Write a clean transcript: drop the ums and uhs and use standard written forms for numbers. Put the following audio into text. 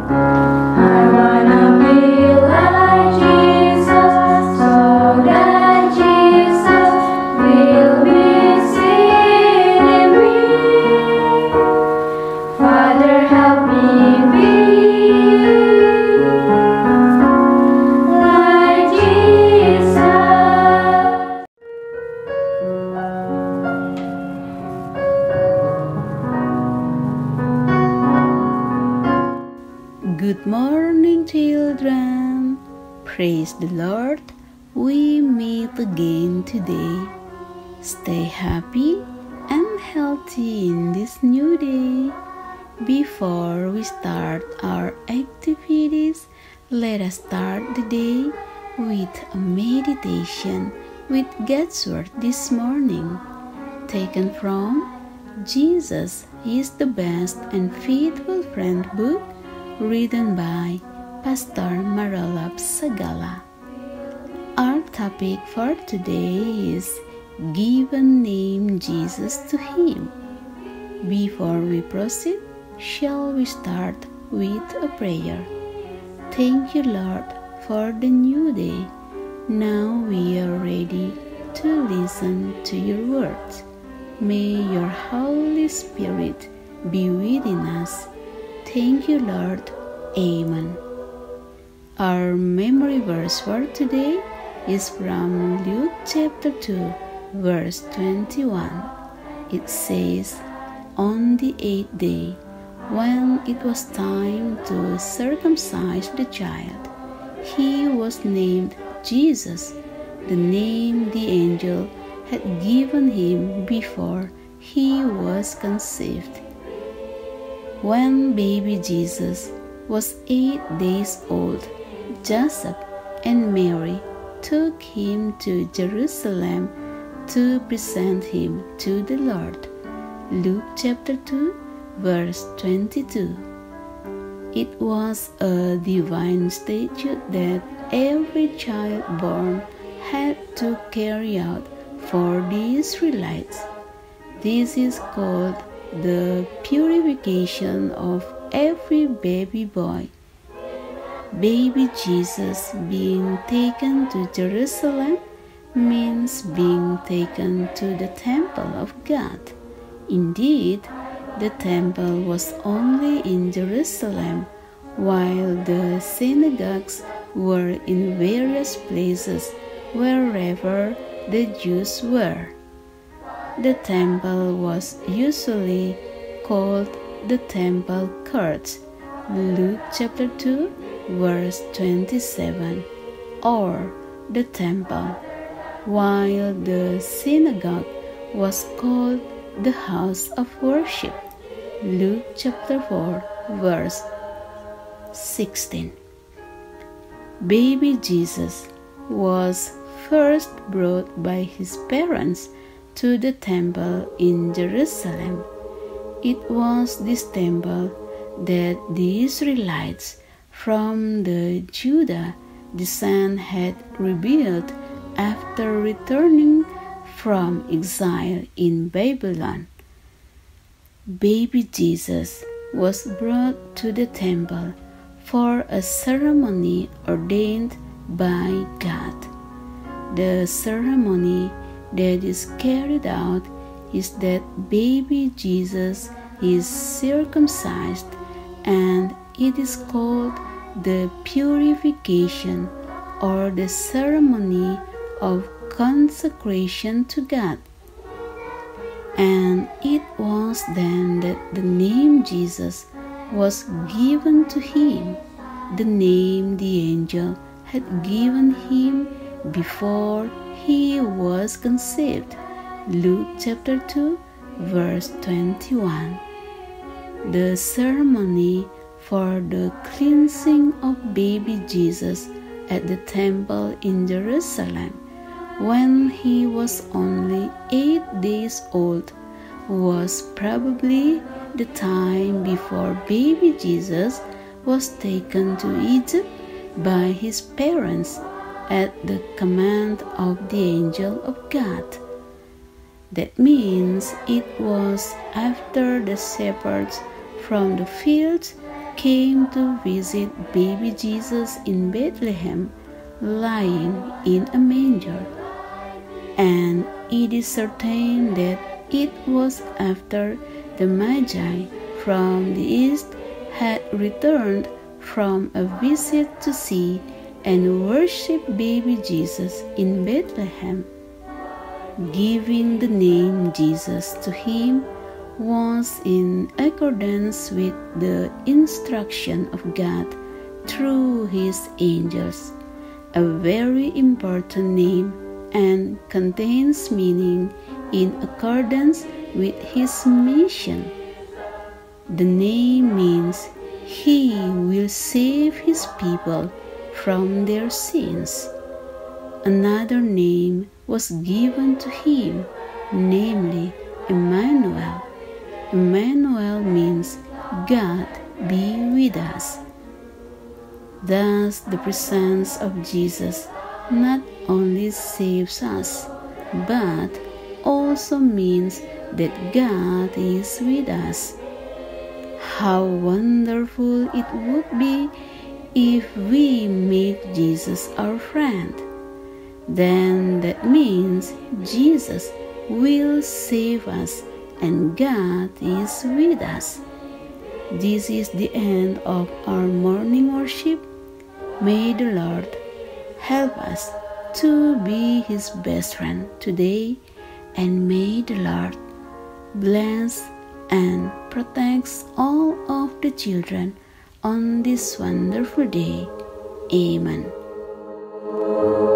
I wanna be like Jesus, so that Jesus will be seen in me. Father, help me be like Jesus. Good morning, children. Praise the Lord. We meet again today. Stay happy and healthy in this new day. Before we start our activities, let us start the day with a meditation with God's Word this morning, taken from Jesus is the Best and Faithful Friend book, written by Pastor Marolap Sagala. Our topic for today is Give a Name Jesus to Him. Before we proceed, shall we start with a prayer? Thank you, Lord, for the new day. Now we are ready to listen to your words. May your Holy Spirit be within us. Thank you, Lord. Amen. Our memory verse for today is from Luke chapter 2, verse 21. It says, On the 8th day, when it was time to circumcise the child, he was named Jesus, the name the angel had given him before he was conceived. When baby Jesus was 8 days old, Joseph and Mary took him to Jerusalem to present him to the Lord. Luke chapter 2, verse 22. It was a divine statute that every child born had to carry out for the Israelites. This is called the purification of every baby boy. Baby Jesus being taken to Jerusalem means being taken to the temple of God. Indeed, the temple was only in Jerusalem, while the synagogues were in various places wherever the Jews were. The temple was usually called the temple courts, Luke chapter 2, verse 27, or the temple, while the synagogue was called the house of worship, Luke chapter 4, verse 16. Baby Jesus was first brought by his parents to the temple in Jerusalem. It was this temple that the Israelites from the Judah descent had rebuilt after returning from exile in Babylon. Baby Jesus was brought to the temple for a ceremony ordained by God. The ceremony that is carried out is that baby Jesus is circumcised, and it is called the purification or the ceremony of consecration to God. And it was then that the name Jesus was given to him, the name the angel had given him before he was conceived. Luke chapter 2, verse 21. The ceremony for the cleansing of baby Jesus at the temple in Jerusalem when he was only 8 days old was probably the time before baby Jesus was taken to Egypt by his parents at the command of the angel of God. That means it was after the shepherds from the fields came to visit baby Jesus in Bethlehem, lying in a manger. And it is certain that it was after the Magi from the east had returned from a visit to see and worship baby Jesus in Bethlehem. Giving the name Jesus to him was in accordance with the instruction of God through his angels, a very important name and contains meaning in accordance with his mission. The name means he will save his people from their sins. Another name was given to him, namely Emmanuel. Emmanuel means God be with us. Thus, the presence of Jesus not only saves us, but also means that God is with us. How wonderful it would be if we make Jesus our friend. Then that means Jesus will save us and God is with us. This is the end of our morning worship. May the Lord help us to be his best friend today, and may the Lord bless and protect all of the children on this wonderful day. Amen.